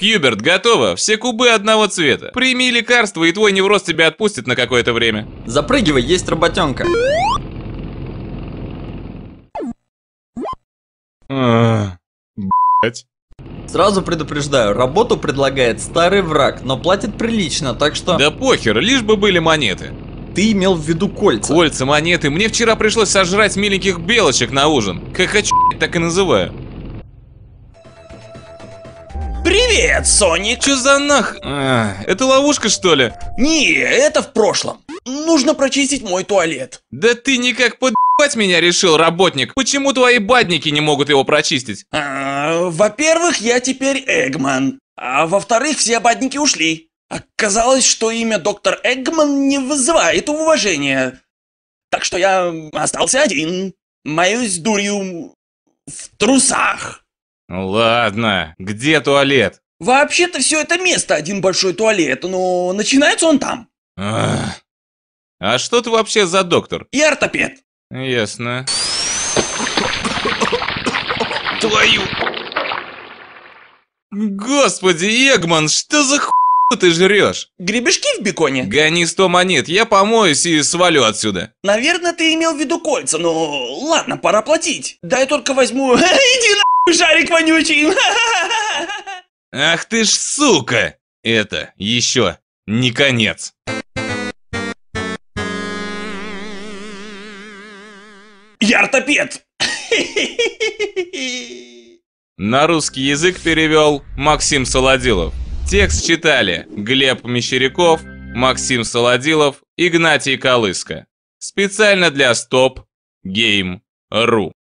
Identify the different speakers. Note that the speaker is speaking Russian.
Speaker 1: Хьюберт, готово. Все кубы одного цвета. Прими лекарство, и твой невроз тебя отпустит на какое-то время.
Speaker 2: Запрыгивай, есть работенка.
Speaker 1: Блять.
Speaker 2: Сразу предупреждаю, работу предлагает старый враг, но платит прилично, так что...
Speaker 1: Да похер, лишь бы были монеты.
Speaker 2: Ты имел в виду кольца.
Speaker 1: Кольца, монеты. Мне вчера пришлось сожрать миленьких белочек на ужин. Как хочу, так и называю.
Speaker 3: Привет, Соник!
Speaker 1: Чё за нах... это ловушка, что ли?
Speaker 3: Не, это в прошлом. Нужно прочистить мой туалет.
Speaker 1: Да ты никак подъебать меня решил, работник. Почему твои бадники не могут его прочистить?
Speaker 3: Во-первых, я теперь Эггман. А во-вторых, все обадники ушли. Оказалось, что имя доктор Эггман не вызывает уважения. Так что я остался один. Маюсь дурью в трусах.
Speaker 1: Ладно, где туалет?
Speaker 3: Вообще-то все это место один большой туалет, но начинается он там.
Speaker 1: А что ты вообще за доктор?
Speaker 3: Я ортопед.
Speaker 1: Ясно. Твою... Господи, Эгман, что за хуйню ты жрешь?
Speaker 3: Гребешки в беконе?
Speaker 1: Гони 100 монет, я помоюсь и свалю отсюда.
Speaker 3: Наверное, ты имел в виду кольца, но ладно, пора платить. Дай только возьму... Иди нахуй, шарик вонючий!
Speaker 1: Ах ты ж сука! Это еще не конец.
Speaker 3: Я ортопед!
Speaker 1: На русский язык перевел Максим Солодилов. Текст читали Глеб Мещеряков, Максим Солодилов, Игнатий Колыска. Специально для Stop Game.ru.